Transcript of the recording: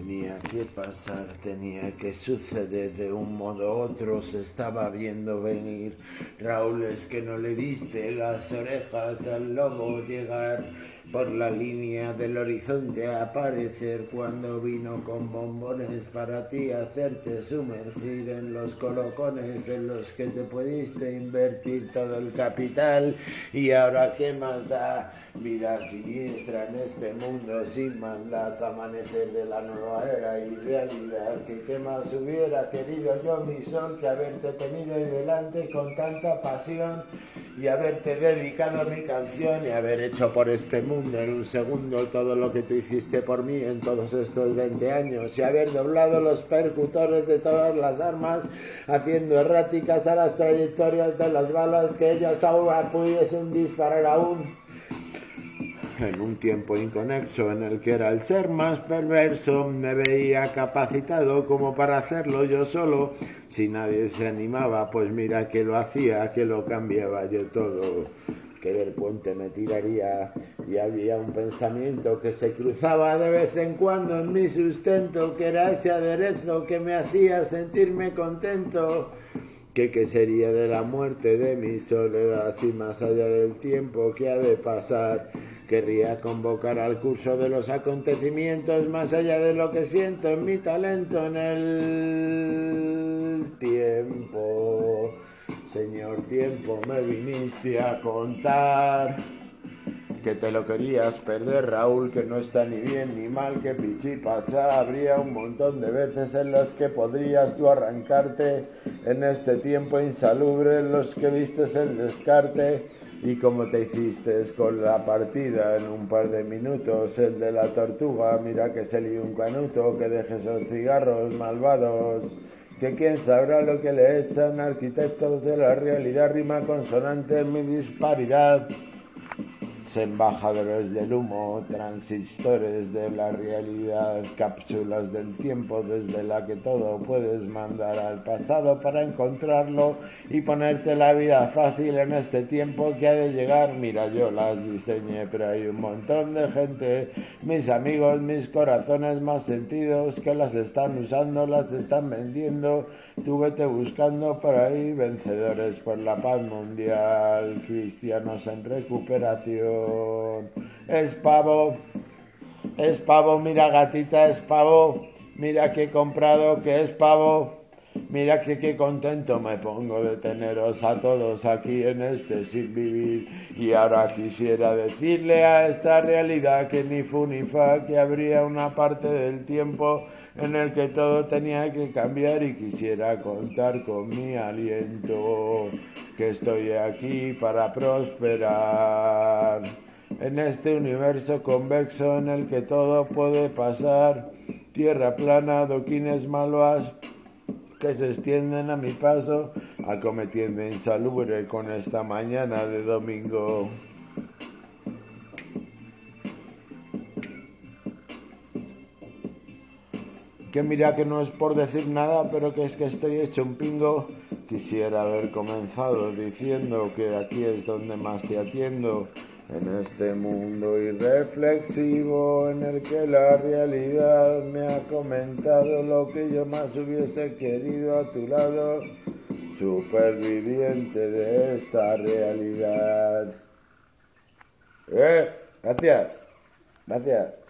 Tenía que pasar, tenía que suceder de un modo u otro, se estaba viendo venir. Raúl, es que no le viste las orejas al lobo llegar por la línea del horizonte a aparecer cuando vino con bombones para ti, hacerte sumergir en los colocones en los que te pudiste invertir todo el capital. Y ahora, ¿qué más da? Vida siniestra en este mundo sin mandato, amanecer de la nueva era y realidad. Que qué más hubiera querido yo, mi sol, que haberte tenido ahí delante con tanta pasión y haberte dedicado mi canción y haber hecho por este mundo en un segundo todo lo que tú hiciste por mí en todos estos 20 años y haber doblado los percutores de todas las armas, haciendo erráticas a las trayectorias de las balas que ellas ahora pudiesen disparar aún en un tiempo inconexo en el que era el ser más perverso. Me veía capacitado como para hacerlo yo solo. Si nadie se animaba, pues mira que lo hacía, que lo cambiaba yo todo. Que del puente me tiraría y había un pensamiento que se cruzaba de vez en cuando en mi sustento, que era ese aderezo que me hacía sentirme contento. ¿Qué sería de la muerte de mi soledad si más allá del tiempo que ha de pasar? Querría convocar al curso de los acontecimientos más allá de lo que siento en mi talento en el tiempo. Señor tiempo, me viniste a contar que te lo querías perder, Raúl, que no está ni bien ni mal, que pichipacha. Habría un montón de veces en las que podrías tú arrancarte en este tiempo insalubre en los que vistes el descarte. Y como te hiciste con la partida en un par de minutos, el de la tortuga, mira que se lió un canuto, que deje esos cigarros malvados, que quién sabrá lo que le echan arquitectos de la realidad, rima consonante en mi disparidad. Embajadores del humo, transistores de la realidad, cápsulas del tiempo desde la que todo puedes mandar al pasado para encontrarlo y ponerte la vida fácil en este tiempo que ha de llegar. Mira, yo las diseñé, pero hay un montón de gente, mis amigos, mis corazones más sentidos, que las están usando, las están vendiendo. Tú vete buscando por ahí vencedores por la paz mundial, cristianos en recuperación. Es pavo, mira gatita, es pavo, mira que he comprado, que es pavo, mira que qué contento me pongo de teneros a todos aquí en este sin vivir. Y ahora quisiera decirle a esta realidad que ni fu ni fa, que habría una parte del tiempo en el que todo tenía que cambiar y quisiera contar con mi aliento, que estoy aquí para prosperar en este universo convexo en el que todo puede pasar. Tierra plana, adoquines malvas que se extienden a mi paso, acometiendo insalubre con esta mañana de domingo. Que mira que no es por decir nada, pero que es que estoy hecho un pingo. Quisiera haber comenzado diciendo que aquí es donde más te atiendo, en este mundo irreflexivo en el que la realidad me ha comentado lo que yo más hubiese querido a tu lado, superviviente de esta realidad. Gracias, gracias.